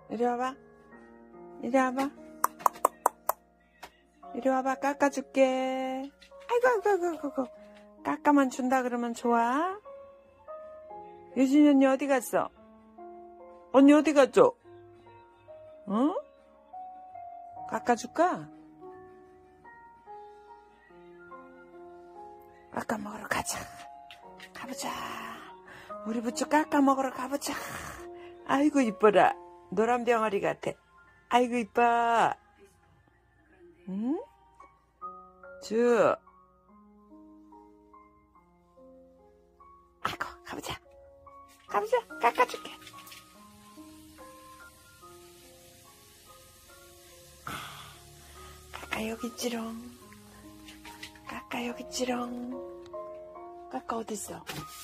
이리 와봐. 이리 와봐. 이리 와봐. 깎아줄게. 아이고. 깎아만 준다 그러면 좋아? 유진이 언니 어디 갔어? 언니 어디 갔죠? 어? 깎아줄까? 깎아 먹으러 가자. 가보자. 우리 부추 깎아 먹으러 가보자. 아이고 이뻐라. 노란 병아리 같아. 아이고 이뻐. 응? 주. 아이고 가보자. 깎아줄게. 까까 여기 있지롱. 까까 여기 있지롱. 까까 어딨어?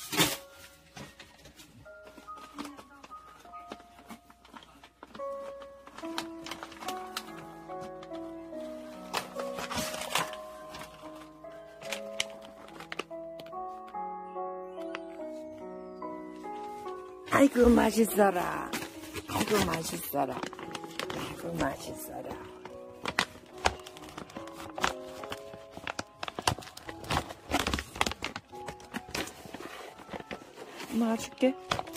아이고 맛있어라. 아이고 맛있어라. 아이고 맛있어라. 엄마 줄게.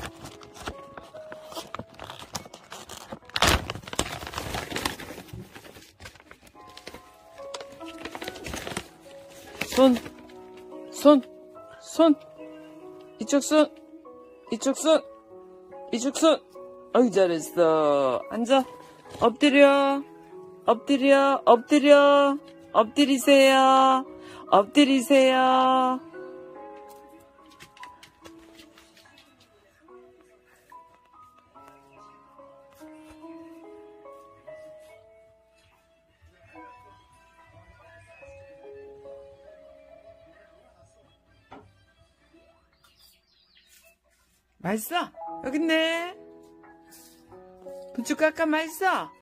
손. 이쪽 손. 어이 잘했어. 앉아. 엎드려. 엎드리세요. 맛있어? 여기 있네. 부추 깎아 맛있어?